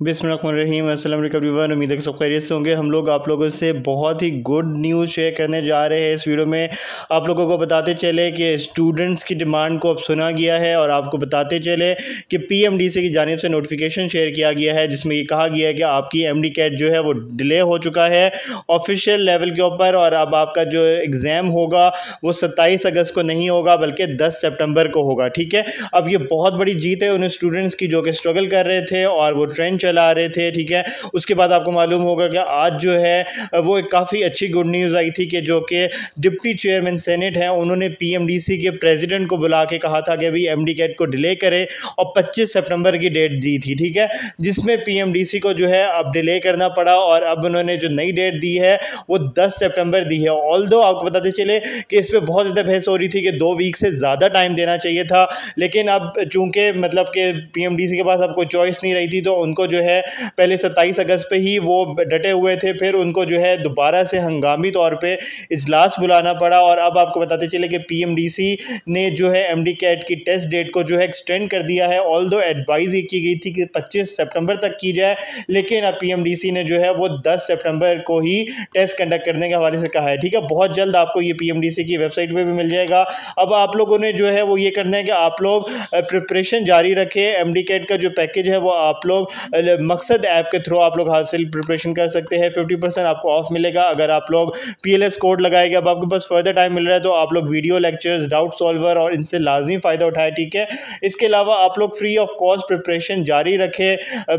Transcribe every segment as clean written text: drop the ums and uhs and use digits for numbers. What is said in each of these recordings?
बिस्मिल्लाहिर्रहमानिर्रहीम। अस्सलाम वालेकुम एवरीवन। उम्मीद है कि सब खैरियत से होंगे। हम लोग आप लोगों से बहुत ही गुड न्यूज़ शेयर करने जा रहे हैं। इस वीडियो में आप लोगों को बताते चले कि स्टूडेंट्स की डिमांड को अब सुना गया है और आपको बताते चले कि पीएमडीसी की जानिब से नोटिफिकेशन शेयर किया गया है, जिसमें ये कहा गया है कि आपकी एमडी कैट जो है वो डिले हो चुका है ऑफिशियल लेवल के ऊपर, और अब आपका जो एग्ज़ाम होगा वो 27 अगस्त को नहीं होगा बल्कि 10 सितंबर को होगा। ठीक है, अब ये बहुत बड़ी जीत है उन स्टूडेंट्स की जो कि स्ट्रगल कर रहे थे और वो ट्रेंड चला रहे थे। ठीक है, उसके बाद आपको मालूम होगा कि आज जो है वो एक काफ़ी अच्छी गुड न्यूज़ आई थी कि जो कि डिप्टी चेयरमैन सेनेट हैं, उन्होंने पीएमडीसी के प्रेसिडेंट को बुला के कहा था कि अभी एमडी कैट को डिले करे और 25 सितंबर की डेट दी थी। ठीक है, जिसमें पीएमडीसी को जो है अब डिले करना पड़ा और अब उन्होंने जो नई डेट दी है वो 10 सितंबर दी है। ऑल्दो आपको बताते चले कि इस पर बहुत ज़्यादा बहस हो रही थी कि 2 वीक से ज़्यादा टाइम देना चाहिए था, लेकिन अब चूंकि मतलब कि पीएमडीसी के पास अब कोई चॉइस नहीं रही थी तो उनको जो है पहले 27 अगस्त पे ही वो डटे हुए थे, फिर उनको जो है दोबारा से हंगामी तौर पे इजलास बुलाना पड़ा। और अब आपको बताते चले कि पीएमडीसी ने जो है एमडी कैट की टेस्ट डेट को जो है एक्सटेंड कर दिया है। ऑल्दो एडवाइज ये की गई थी कि 25 सितंबर तक की जाए, लेकिन अब पीएमडीसी ने जो है वो 10 सितंबर को ही टेस्ट कंडक्ट करने के हवाले से कहा है। ठीक है, बहुत जल्द आपको ये पीएमडीसी की वेबसाइट पे भी मिल जाएगा। अब आप लोगों ने जो है वो ये करना है कि आप लोग प्रिपरेशन जारी रखें। एमडी कैट का जो पैकेज है वो आप लोग मकसद ऐप के थ्रू आप लोग हासिल प्रिपरेशन कर सकते हैं। 50% आपको ऑफ मिलेगा अगर आप लोग पीएलएस कोड लगाएंगे। अब आपके पास फर्दर टाइम मिल रहा है तो आप लोग वीडियो लेक्चर्स, डाउट सॉल्वर और इनसे लाजमी फ़ायदा उठाए। ठीक है, इसके अलावा आप लोग फ्री ऑफ कॉस्ट प्रिपरेशन जारी रखें।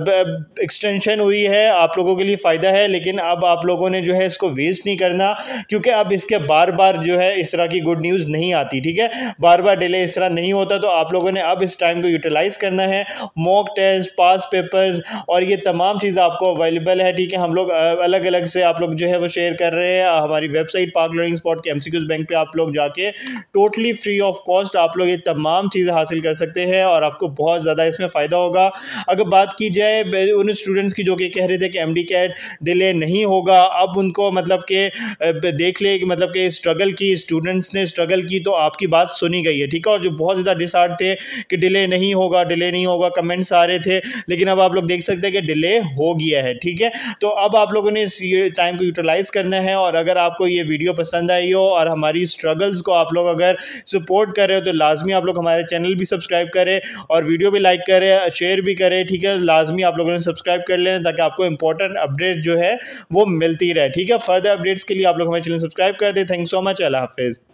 एक्सटेंशन हुई है, आप लोगों के लिए फ़ायदा है, लेकिन अब आप लोगों ने जो है इसको वेस्ट नहीं करना, क्योंकि अब इसके बार बार जो है इस तरह की गुड न्यूज़ नहीं आती। ठीक है, बार बार डिले इस तरह नहीं होता, तो आप लोगों ने अब इस टाइम को यूटिलाइज़ करना है। मॉक टेस्ट, पास पेपर्स और ये तमाम चीज़ें आपको अवेलेबल है। ठीक है, हम लोग अलग अलग से आप लोग जो है वो शेयर कर रहे हैं हमारी वेबसाइट पाक लर्निंग स्पॉट के एमसीक्यूज बैंक पे। आप लोग जाके टोटली फ्री ऑफ कॉस्ट आप लोग ये तमाम चीज़ें हासिल कर सकते हैं और आपको बहुत ज़्यादा इसमें फ़ायदा होगा। अगर बात की जाए उन स्टूडेंट्स की जो कि कह रहे थे कि एमडी कैट डिले नहीं होगा, अब उनको मतलब कि देख ले कि मतलब कि स्ट्रगल की स्टूडेंट्स ने स्ट्रगल की तो आपकी बात सुनी गई है। ठीक है, और जो बहुत ज़्यादा डिसहार्ट थे कि डिले नहीं होगा, डिले नहीं होगा, कमेंट्स आ रहे थे, लेकिन अब आप लोग देख सकते हैं कि डिले हो गया है। ठीक है, तो अब आप लोगों ने इस टाइम को यूटिलाइज करना है। और अगर आपको ये वीडियो पसंद आई हो और हमारी स्ट्रगल्स को आप लोग अगर सपोर्ट कर रहे हो तो लाजमी आप लोग हमारे चैनल भी सब्सक्राइब करें और वीडियो भी लाइक करें, शेयर भी करें। ठीक है, लाजमी आप लोगों ने सब्सक्राइब कर लेना ताकि आपको इंपॉर्टेंट अपडेट जो है वो मिलती रहे। ठीक है, फर्दर अपडेट्स के लिए आप लोग हमारे चैनल सब्सक्राइब कर दें। थैंक सो मच, अल्लाह हाफिज़।